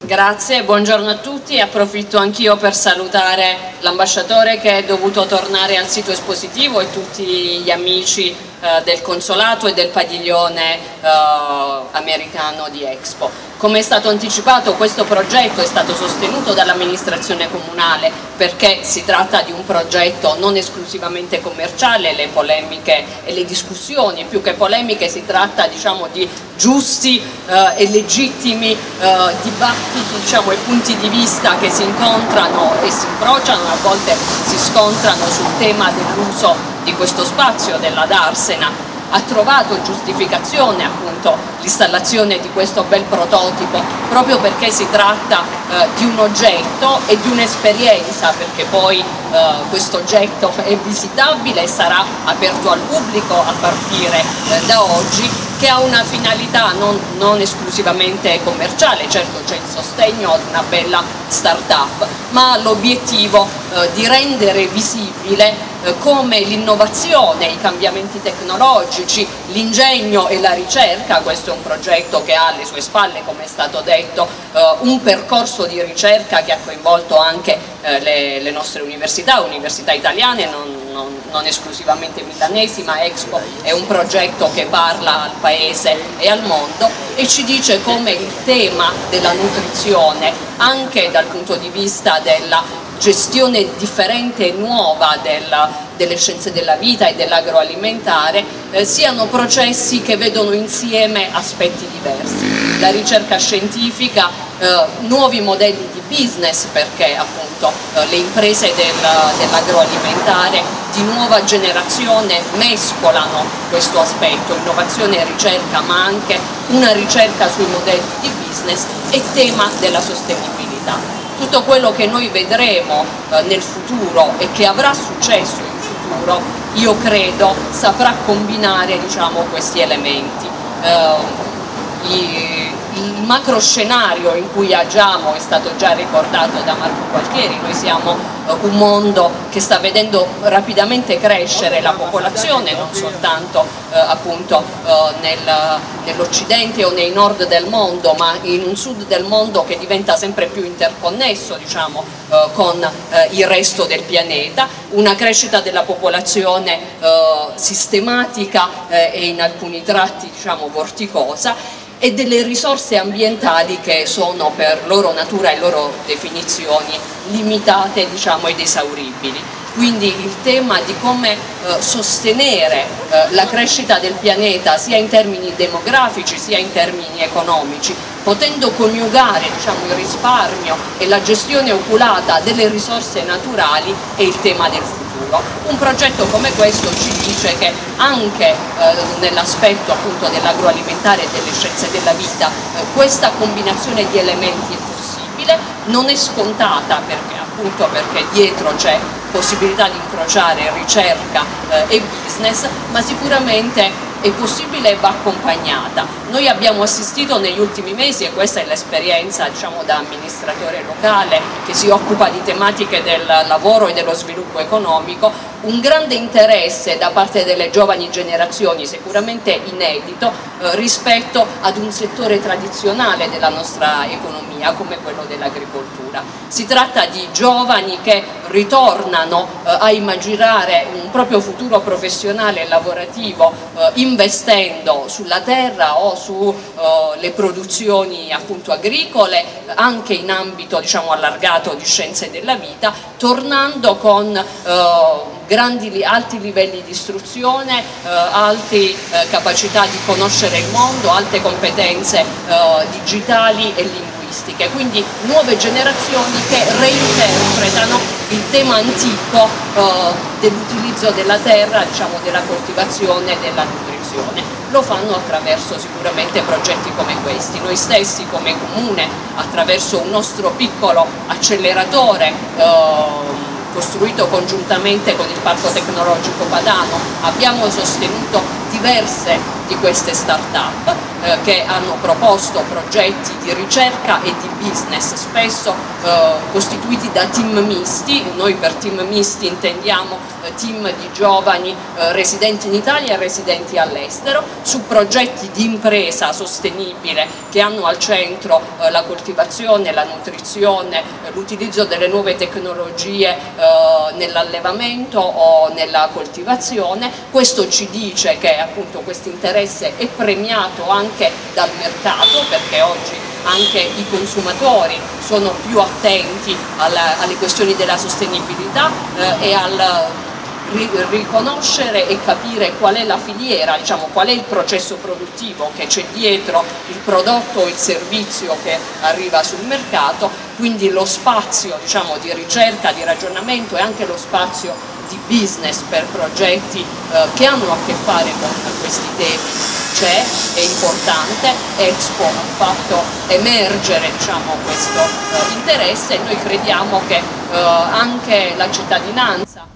Grazie, buongiorno a tutti. Approfitto anch'io per salutare l'ambasciatore che è dovuto tornare al sito espositivo e tutti gli amici del consolato e del padiglione americano di Expo. Come è stato anticipato, questo progetto è stato sostenuto dall'amministrazione comunale perché si tratta di un progetto non esclusivamente commerciale. Le polemiche e le discussioni, più che polemiche, si tratta, diciamo, di giusti e legittimi dibattiti, diciamo, e punti di vista che si incontrano e si incrociano, a volte si scontrano sul tema dell'uso di questo spazio della Darsena. Ha trovato giustificazione appunto l'installazione di questo bel prototipo proprio perché si tratta di un oggetto e di un'esperienza, perché poi questo oggetto è visitabile e sarà aperto al pubblico a partire da oggi, che ha una finalità non esclusivamente commerciale. Certo, c'è il sostegno ad una bella start-up, ma l'obiettivo di rendere visibile come l'innovazione, i cambiamenti tecnologici, l'ingegno e la ricerca. Questo è un progetto che ha alle sue spalle, come è stato detto, un percorso di ricerca che ha coinvolto anche le nostre università italiane, non esclusivamente milanesi, ma Expo è un progetto che parla al paese e al mondo e ci dice come il tema della nutrizione, anche dal punto di vista della gestione differente e nuova delle scienze della vita e dell'agroalimentare, siano processi che vedono insieme aspetti diversi. La ricerca scientifica, nuovi modelli di business, perché appunto le imprese dell'agroalimentare di nuova generazione mescolano questo aspetto, innovazione e ricerca, ma anche una ricerca sui modelli di business e tema della sostenibilità. Tutto quello che noi vedremo nel futuro e che avrà successo in futuro, io credo, saprà combinare, diciamo, questi elementi. Il macro scenario in cui agiamo è stato già ricordato da Marco Gualtieri. Noi siamo un mondo che sta vedendo rapidamente crescere la popolazione, non soltanto appunto nell'occidente o nei nord del mondo, ma in un sud del mondo che diventa sempre più interconnesso, diciamo, con il resto del pianeta, una crescita della popolazione sistematica e in alcuni tratti, diciamo, vorticosa, e delle risorse ambientali che sono per loro natura e loro definizioni limitate, diciamo, ed esauribili. Quindi il tema di come sostenere la crescita del pianeta sia in termini demografici sia in termini economici, potendo coniugare, diciamo, il risparmio e la gestione oculata delle risorse naturali, è il tema del futuro. Un progetto come questo ci dice che anche nell'aspetto appunto dell'agroalimentare e delle scienze della vita questa combinazione di elementi è possibile, non è scontata perché dietro c'è possibilità di incrociare ricerca e business, ma sicuramente è possibile e va accompagnata. Noi abbiamo assistito negli ultimi mesi, e questa è l'esperienza, diciamo, da amministratore locale che si occupa di tematiche del lavoro e dello sviluppo economico, un grande interesse da parte delle giovani generazioni, sicuramente inedito, rispetto ad un settore tradizionale della nostra economia come quello dell'agricoltura. Si tratta di giovani che ritornano a immaginare un proprio futuro professionale e lavorativo investendo sulla terra o sulle produzioni appunto agricole, anche in ambito, diciamo, allargato di scienze della vita, tornando con alti livelli di istruzione, alte capacità di conoscere il mondo, alte competenze digitali e linguistiche, quindi nuove generazioni che reinterpretano il tema antico dell'utilizzo della terra, diciamo, della coltivazione e della nutrizione. Lo fanno attraverso sicuramente progetti come questi. Noi stessi come Comune, attraverso un nostro piccolo acceleratore costruito congiuntamente con il Parco Tecnologico Padano, abbiamo sostenuto diverse di queste start-up che hanno proposto progetti di ricerca e di business, spesso costituiti da team misti. Noi per team misti intendiamo team di giovani residenti in Italia e residenti all'estero, su progetti di impresa sostenibile che hanno al centro la coltivazione, la nutrizione, l'utilizzo delle nuove tecnologie nell'allevamento o nella coltivazione. Questo ci dice che appunto questo interesse è premiato anche dal mercato, perché oggi anche i consumatori sono più attenti alle questioni della sostenibilità e al riconoscere e capire qual è la filiera, diciamo, qual è il processo produttivo che c'è dietro il prodotto o il servizio che arriva sul mercato, quindi lo spazio, diciamo, di ricerca, di ragionamento e anche lo spazio di business per progetti che hanno a che fare con questi temi c'è, è importante. Expo ha fatto emergere, diciamo, questo interesse e noi crediamo che anche la cittadinanza